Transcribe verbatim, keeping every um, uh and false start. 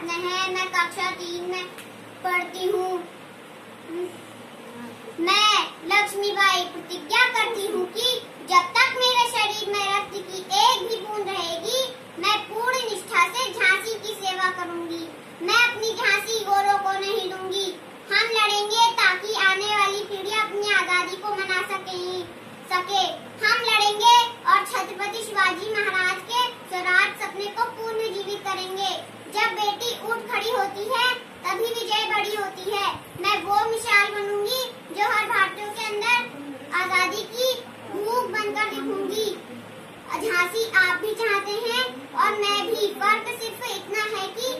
है। मैं कक्षा तीन में पढ़ती हूँ। मैं लक्ष्मीबाई प्रतिज्ञा करती हूँ कि जब तक मेरे शरीर में रक्त की एक भी बूंद रहेगी, मैं पूर्ण निष्ठा से झांसी की सेवा करूंगी। मैं अपनी झांसी गोरों को नहीं दूंगी। हम लड़ेंगे ताकि आने वाली पीढ़ी अपनी आजादी को मना सके सके हम लड़ेंगे और छत्रपति शिवाजी महाराज के स्वराज सपने को पुनर्जीवित करेंगे। जब बेटी उठ खड़ी होती है तभी विजय बड़ी होती है। मैं वो मिसाल बनूंगी जो हर भारतीय के अंदर आजादी की भूख बनकर दिखूंगी। झांसी आप भी चाहते हैं और मैं भी। फर्क सिर्फ इतना है कि